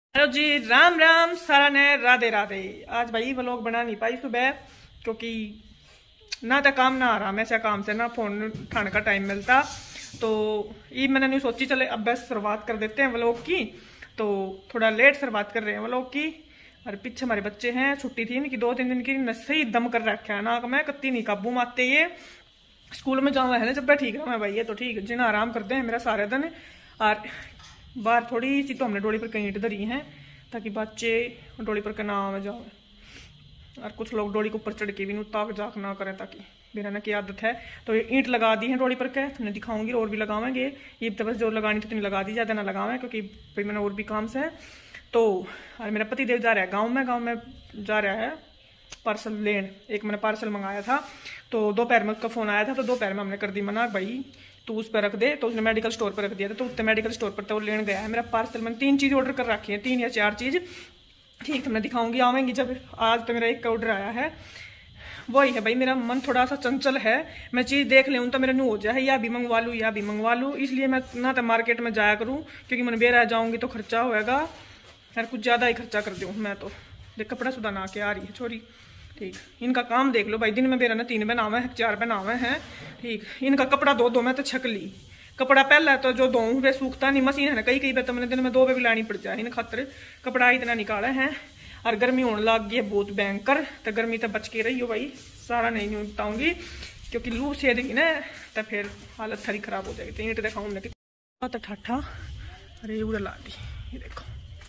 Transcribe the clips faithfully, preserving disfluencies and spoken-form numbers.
Hello जी, राम राम सारा ने राधे राधे। आज भाई व्लॉग बना नहीं पाई सुबह, क्योंकि ना तो काम ना आ रहा मैं से काम से ना फोन उठाने का टाइम मिलता। तो ये मैंने नहीं सोची चले अब बस शुरुआत कर देते हैं व्लॉग की। तो थोड़ा लेट शुरुआत कर रहे हैं व्लॉग की। और पीछे हमारे बच्चे हैं, छुट्टी थी इनकी दो तीन दिन की, सही दम कर रखा है ना मैं कत्ती नहीं काबू मारते। ये स्कूल में जाऊँ है ना जब ठीक रहा मैं भाई, ये तो ठीक जिन्हें आराम करते हैं मेरा सारे दिन। और बाहर थोड़ी सी तो हमने डोली पर कहीं ईंट धरी हैं ताकि बच्चे डोली पर के ना आवे जाओ। और कुछ लोग डोली के ऊपर चढ़ के भी ताक जाक ना करें, ताकि मेरा ना की आदत है। तो ये ईंट लगा दी है डोली पर के, तुमने दिखाऊंगी और भी लगावेंगे। ये तो बस जो लगानी थी तुमने लगा दी, ज़्यादा ना लगावें क्योंकि भाई मैंने और भी काम से है। तो और मेरा पति देव जा रहा है गाँव में, गाँव में जा रहा है पार्सल लेन। एक मैंने पार्सल मंगाया था तो दोपहर में उसका फोन आया था, तो दोपहर में हमने कर दी मना, भाई तू उस पर रख दे। तो उसने मेडिकल स्टोर पर रख दिया था, तो उसने मेडिकल स्टोर पर तो वो लेने गया है मेरा पार्सल। मैंने तीन चीज़ ऑर्डर कर रखी है, तीन या चार चीज़, ठीक तो मैं दिखाऊंगी आवेंगी जब। आज तो मेरा एक का ऑर्डर आया है, वही है भाई। मेरा मन थोड़ा सा चंचल है, मैं चीज़ देख लूँ तो मेरा नू हो जाए या भी मंगवा लूँ या भी मंगवा लूँ। इसलिए मैं ना तो मार्केट में जाया करूँ, क्योंकि मैंने बेरा जाऊँगी तो खर्चा होएगा यार, कुछ ज़्यादा ही खर्चा कर दूँ मैं। तो देख कपड़ा सुधा ना के आ रही है छोरी, ठीक। इनका काम देख लो भाई, दिन में मेरा ना तीन बनावे हैं चार बनावे हैं, ठीक। इनका कपड़ा दो दो मैं तो छक ली। कपड़ा पहला तो जो दो वे सूखता नहीं, मशीन है ना कई कई बार तो मैंने दिन में दो वे भी लानी पड़ जाए इन खातर कपड़ा इतना निकाले हैं। और गर्मी होने लग गई है बहुत भयंकर, तो गर्मी तो बच के रही हो भाई, सारा नहीं बताऊंगी क्योंकि लू सेदेगी ना तो फिर हालत सारी खराब हो जाएगी। तो ईंट दिखाऊँ हमने तो ठाठा, अरे उड़ा ला दी, ये देखो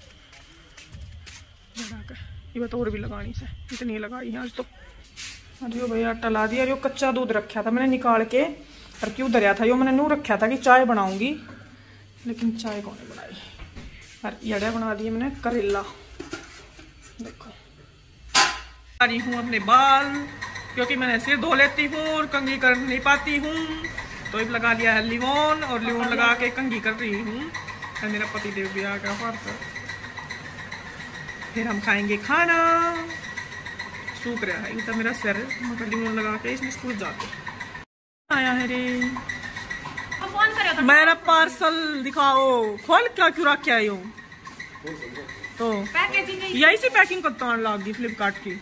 ये बात और भी लगानी से इतनी लगाई है आज तो। अरे भाई आटा ला दिया। अरे कच्चा दूध रखा था मैंने निकाल के, और क्यों धरिया था यो मैंने नू रखा था कि चाय बनाऊंगी, लेकिन चाय कौन बनाई। और यड़े बना दिए मैंने करेला, देखो। आ रही हूँ अपने बाल, क्योंकि मैंने सिर धो लेती हूँ और कंघी कर नहीं पाती हूँ, तो एक लगा लिया है लिवोन, और लिवोन लगा के कंघी कर रही हूँ। और मेरा पति देव भी आ गया पार्सल, फिर हम खाएंगे खाना। सूख रहा है इतना मेरा सिर, मतलब लिमोन लगा के इसमें स्कूल जाते आया है रे। फोन करो तो मेरा पार्सल दिखाओ, खोल क्या क्यों रख के आई हो। तो यही से पैकिंग करता हूँ लाग दी फ्लिपकार्ट की,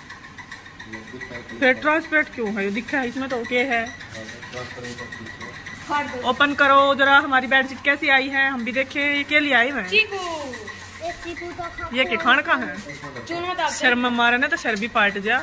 फिर ट्रांसपेरेंट क्यों है दिखा है इसमें तो ओके है। ओपन करो जरा हमारी बेडशीट कैसी आई है, हम भी देखें। ये के लिए आई है, ये के खान का है। शर्म में मारे ना तो शर भी पाट जा।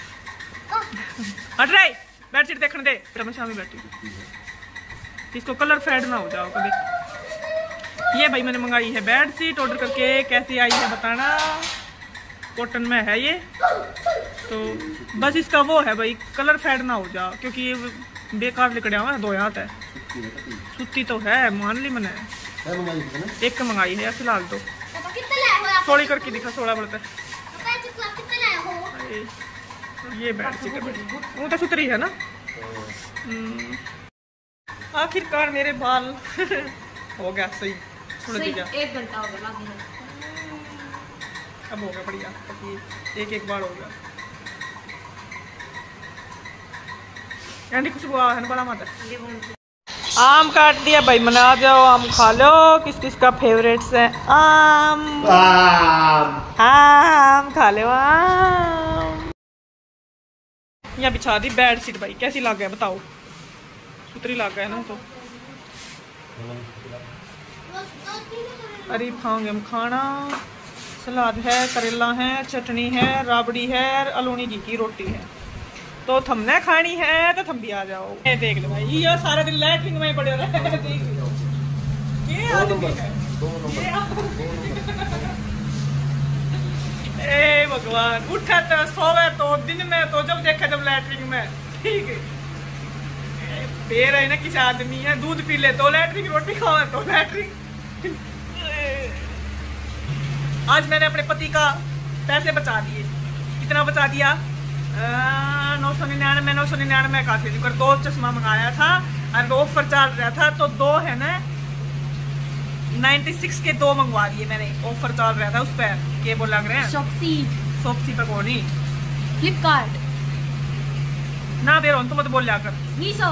हट रही बेडशीट देखने दे, शामी बैठी इसको कलर फेड ना हो जाओ कभी। ये भाई मैंने मंगाई है बेडशीट ऑर्डर करके, कैसी आई है बताना। कॉटन में है ये, तो बस इसका वो है भाई कलर फेड ना हो जाओ, क्योंकि ये बेकार लिकड़ा हुआ है, दो हाथ है। सूती तो है मान ली मैंने, एक का मंगाई है फिलहाल तो। सोली करके दिखा सोलह बढ़ता है। ये बेडशीट है वो तो सुतरी है ना। आखिरकार मेरे बाल हो गया सही, सही एक घंटा हो गया, अब हो गया बढ़िया, एक एक बार हो गया। यानी कुछ हुआ है बड़ा मत। आम काट दिया भाई, मना जाओ आम खा लो। किस किस का फेवरेट्स है आम? आम आम खा लो आम। यहाँ बिछा दी बेडशीट भाई, कैसी लग गया बताओ, सुतरी लग गया ना तो। अरे खाओगे हम खाना, सलाद है, करेला है, चटनी है, राबड़ी है, अलूनी घी की रोटी है। तो थमने खानी है तो थम भी आ जाओ। ये देख लो भाई, ये सारा दिन लैट्रिन में पड़े रहे। देख लो ये आदमी है, ए भगवान, उठा तो सोवे तो दिन में तो जब देखा जब लैट्रिन में, ठीक है। बेर है ना किसी आदमी है, दूध पी ले तो लैट्रिन, रोटी खाओ तो लैट्रिन। आज मैंने अपने पति का पैसे बचा दिए। कितना बचा दिया? नौ सौ निन्यानवे नौ सौ निन्यानवे का कर दो चश्मा मंगाया था, और ऑफर चल रहा था तो दो है ना छियानवे के दो मंगवा दिए मैंने, ऑफर चल रहा था उस पर। के बोल लग रहे हैं शॉप्सी शॉप्सी पे कौन ही फ्लिपकार्ट ना बेरो तो मत बोल कर मीशो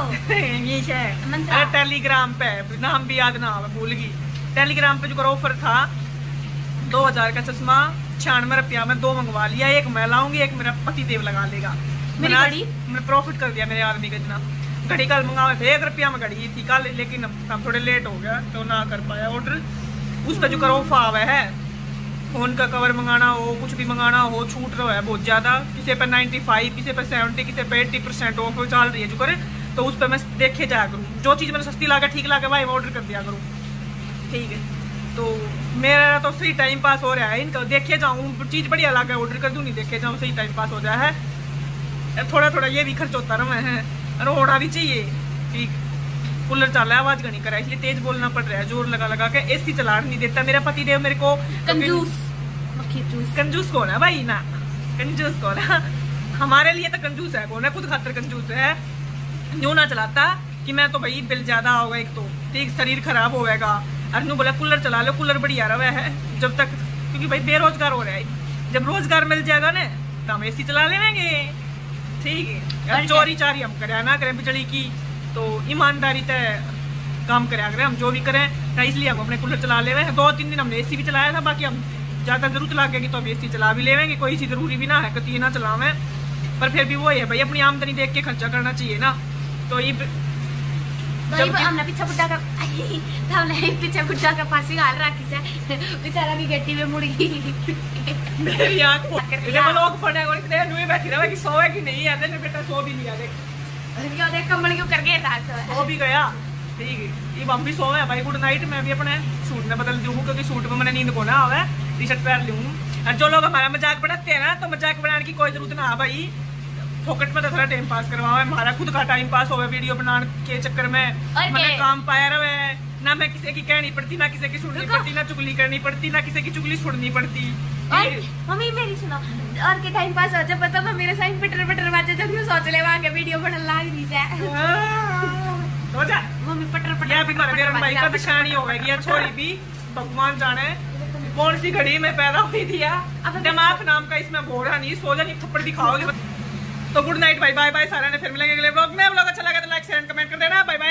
टेलीग्राम पे नाम भी याद ना भूल गई। टेलीग्राम पे जो ऑफर था दो हजार का चश्मा छियानवे रुपया में दो मंगवा लिया, एक मैं लाऊंगी, एक मेरा पति देव लगा लेगा। मैंने प्रॉफिट कर दिया मेरे आदमी का इतना। घड़ी कल मंगावे थे, एक रुपया में घड़ी थी कल, लेकिन हम थोड़े लेट हो गया तो ना कर पाया ऑर्डर। उस पर जो करो फाव है, फोन का कवर मंगाना हो, कुछ भी मंगाना हो, छूट रहा है बहुत ज्यादा, किसी पर नाइन्टी फाइव, किसी पर सेवेंटी, किसी पर एट्टी परसेंट ऑफ चल रही है जो करे, तो उस पर मैं देखे जाया करूँ। जो चीज़ मैंने सस्ती लाके ठीक लाके भाई मैं ऑर्डर कर दिया करूँ, ठीक है। तो मेरा तो सही टाइम पास हो रहा है, इनका देखे जाऊँ, चीज़ बढ़िया लाके ऑर्डर कर दूँ, नहीं देखे जाऊँ, सही टाइम पास हो जाए है। थोड़ा थोड़ा ये भी खर्च होता रहा है, और होना भी चाहिए। ठीक, कूलर चल रहा है, आवाज नहीं करा, इसलिए तेज बोलना पड़ रहा है, जोर लगा लगा के। एसी चला नहीं देता मेरा पति देव मेरे को। कंजूस कंजूस कौन है भाई? ना कंजूस कौन है? हमारे लिए तो कंजूस है कौन है? खुद खातर कंजूस है। यूं ना चलाता कि मैं तो भाई बिल ज्यादा होगा, एक तो ठीक शरीर खराब होगा। और यूं बोला कूलर चला लो, कूलर बढ़िया रहा है जब तक, क्योंकि भाई बेरोजगार हो रहा है। जब रोजगार मिल जाएगा ना तो हम एसी चला लेंगे, ठीक है। चोरी चारी हम करे ना करें बिजली की, तो ईमानदारी से काम करे करें हम, जो भी करें। इसलिए हम अपने कूलर चला ले रहे हैं। दो तीन दिन हमने एसी भी चलाया था, बाकी हम ज्यादा जरूरत लागेगी तो हम एसी चला भी लेंगे। कोई चीज जरूरी भी ना है कती ना चलावे, पर फिर भी वो है भाई अपनी आमदनी देख के खर्चा करना चाहिए ना। तो ये जब हमने पीछे बुड्ढा का हमने पीछे बुड्ढा का फांसी हाल रखी से बेचारा की गट्टी में मुड़ गई। मेरी आंख लोग पड़े और इतने नुए बैठी रहे कि सोए कि नहीं आते ने बेटा सो भी लिया, देख क्यों देख कम्बल क्यों कर गया था, सो भी गया, ठीक है। ये हम भी सोए भाई, गुड नाइट। मैं भी अपने सूट में बदल दूँ क्योंकि सूट में मैंने नींद को ना आवे, टी शर्ट पहन लूँ। और जो लोग हमारा मजाक बनाते हैं ना, तो मजाक बनाने की कोई जरूरत ना है भाई, फोकट में तो थोड़ा टाइम पास करवाओ। हमारा खुद का टाइम पास हो वीडियो बनाने के चक्कर में, मैंने काम पाया रहे ना, मैं किसी की कहनी पड़ती, ना किसी की सुननी पड़ती, ना चुगली करनी पड़ती, ना किसी की चुगली सुननी पड़ती। मम्मी मेरी सुनो, और के टाइम पास हो जाए पता ना मेरे साइन पटर पटर बाजे जब यूं सोच ले वहां के वीडियो बना लाग दी से हो जा मम्मी पटर पटर या भी मेरे भाई का निशानी हो गई है। छोरी भी भगवान जाने कौन सी घड़ी में पैदा हुई थी, दिमाग नाम का इसमें बोरा नहीं, सो जा नहीं थप्पड़ दिखाओगे। तो गुड नाइट भाई, बाय बाय सारा ने, फिर मिलेंगे अगले व्लॉग में। व्लॉग अच्छा लगा तो लाइक शेयर एंड कमेंट कर देना। Bye bye.